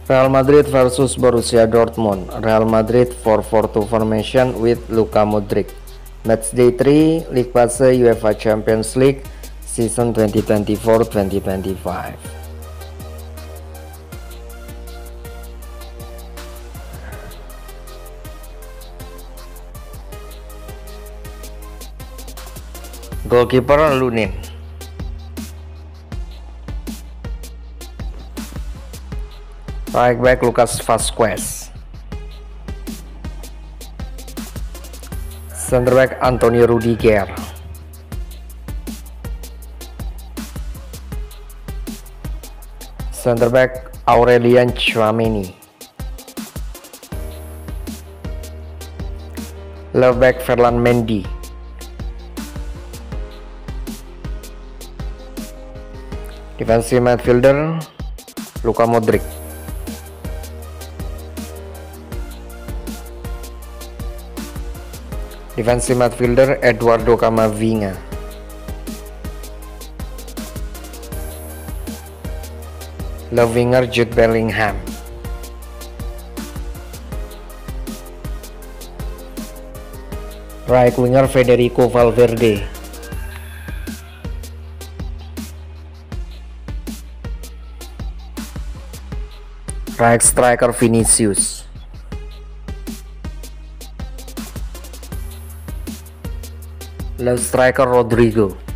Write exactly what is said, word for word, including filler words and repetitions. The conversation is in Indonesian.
Real Madrid versus Borussia Dortmund. Real Madrid four four two formation with Luka Modric. Matchday three, League Pass UEFA Champions League season twenty twenty-four twenty twenty-five. Goalkeeper Lunin. Right back Lucas Vazquez. Center back Antonio Rudiger. Center back Aurelian Tchouameni. Left back Ferland Mendy. Defensive midfielder Luka Modric. Defensive midfielder Eduardo Camavinga. Left winger Jude Bellingham. Right winger Federico Valverde. Right striker Vinicius. Left striker Rodrigo.